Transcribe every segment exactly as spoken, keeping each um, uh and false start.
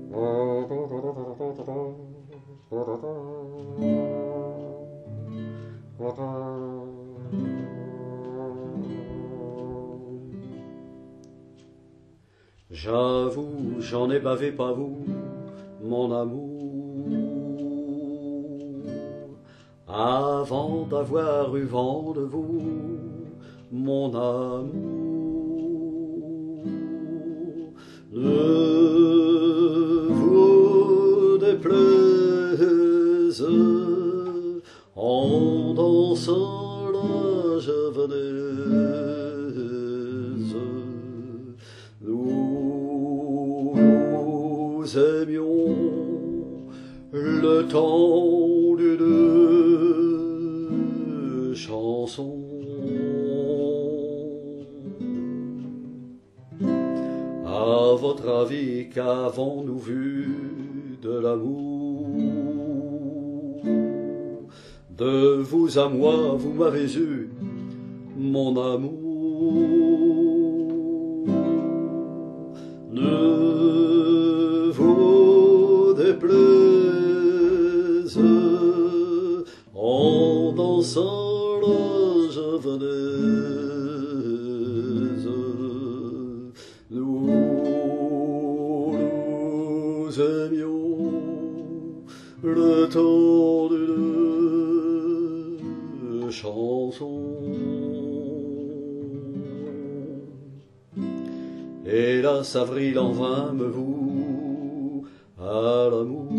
J'avoue, j'en ai bavé, pas vous, mon amour, avant d'avoir eu vent de vous, mon amour. Ne vous déplaise, en dansant la javanaise, nous nous aimions le temps d'une chanson. À votre avis, qu'avons-nous vu de l'amour? De vous à moi, vous m'avez eu, mon amour. Ne vous déplaise, en dansant la javanaise, nous nous aimions le temps d'une chanson. Hélas, avril en vain me voue à l'amour.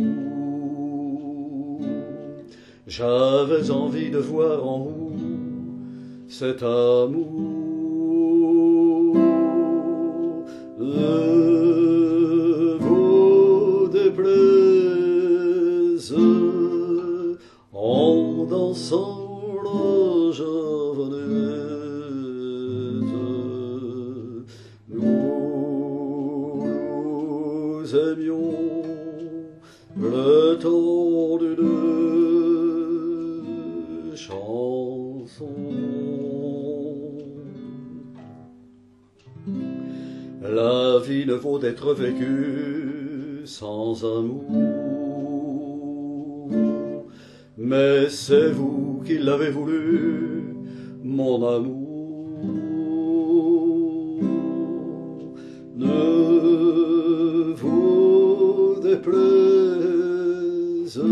J'avais envie de voir en vous cet amour. Ne vous déplaise, en dansant la javanaise, nous nous aimions le temps d'une chanson. La vie ne vaut d'être vécue sans amour, mais c'est vous qui l'avez voulu, mon amour. Ne vous déplaise,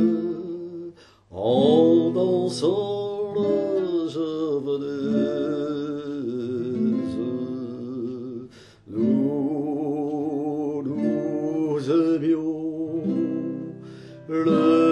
en dansant la javanaise, nous nous aimions le